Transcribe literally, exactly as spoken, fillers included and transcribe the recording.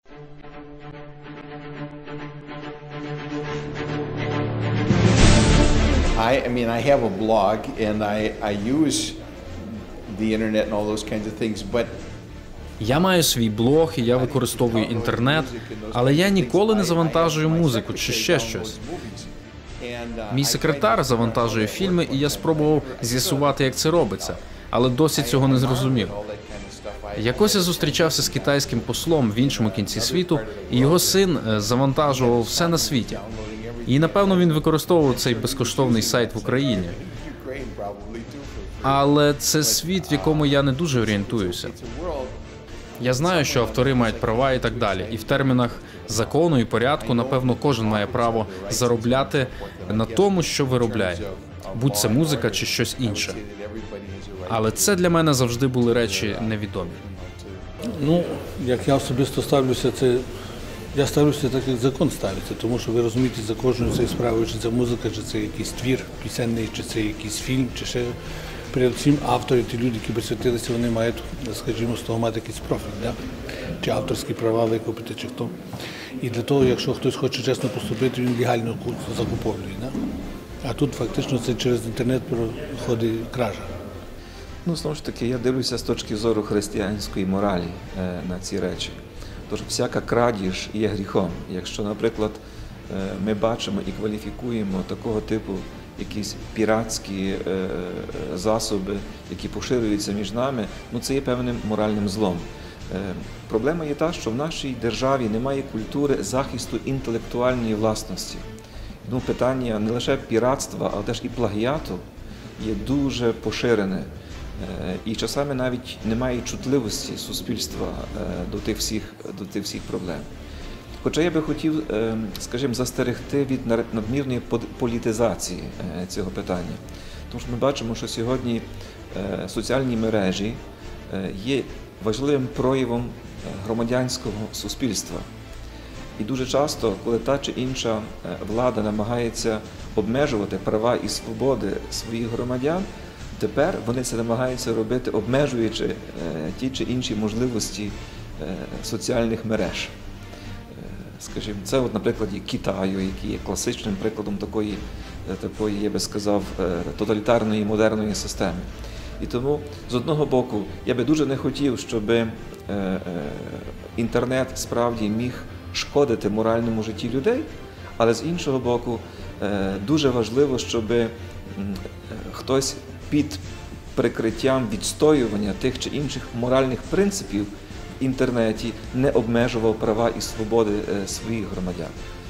I, I mean, I have a blog and I, I use the internet and all those kinds of things, but Я маю свій блог і я використовую інтернет, але я ніколи не завантажую музику чи ще щось. Мій секретар завантажує фільми, і я спробував з'ясувати, як це робиться, але досі цього не зрозумів. Якось я зустрічався з китайським послом в іншому кінці світу, і його син завантажував все на світі. І, напевно, він використовував цей безкоштовний сайт в Україні. Але це світ, в якому я не дуже орієнтуюся. Я знаю, що автори мають права і так далі. І в термінах закону і порядку, напевно, кожен має право заробляти на тому, що виробляє. Будь це музика чи щось інше. Але це для мене завжди були речі невідомі. Ну, як я особисто ставлюся, це... Я ставлюся так, як закон ставиться, тому що ви розумієте за кожною цією справою, чи це музика, чи це якийсь твір пісенний, чи це якийсь фільм, чи ще... Передусім автори, ті люди, які присвятилися, вони мають, скажімо, з того мати якийсь профіль, да? Чи авторські права викупити, чи хто. І для того, якщо хтось хоче чесно поступити, він легально закуповує. Да? А тут фактично це через інтернет проходить кража. Ну, знову ж таки, я дивлюся з точки зору християнської моралі е, на ці речі. Тож всяка крадіж є гріхом. Якщо, наприклад, е, ми бачимо і кваліфікуємо такого типу якісь піратські е, засоби, які поширюються між нами, ну це є певним моральним злом. Е, проблема є та, що в нашій державі немає культури захисту інтелектуальної власності. Ну, питання не лише піратства, але теж і плагіату є дуже поширене. Е, і часами навіть немає чутливості суспільства е, до тих всіх, до тих всіх проблем. Хоча я би хотів, скажімо, застерегти від надмірної політизації цього питання. Тому що ми бачимо, що сьогодні соціальні мережі є важливим проявом громадянського суспільства. І дуже часто, коли та чи інша влада намагається обмежувати права і свободи своїх громадян, тепер вони це намагаються робити, обмежуючи ті чи інші можливості соціальних мереж. Скажімо, це, от, наприклад, Китаю, який є класичним прикладом такої, такої, я би сказав, тоталітарної модерної системи. І тому, з одного боку, я би дуже не хотів, щоб е, е, інтернет справді міг шкодити моральному житті людей, але з іншого боку, е, дуже важливо, щоб е, хтось під прикриттям відстоювання тих чи інших моральних принципів в інтернеті не обмежував права і свободи своїх громадян.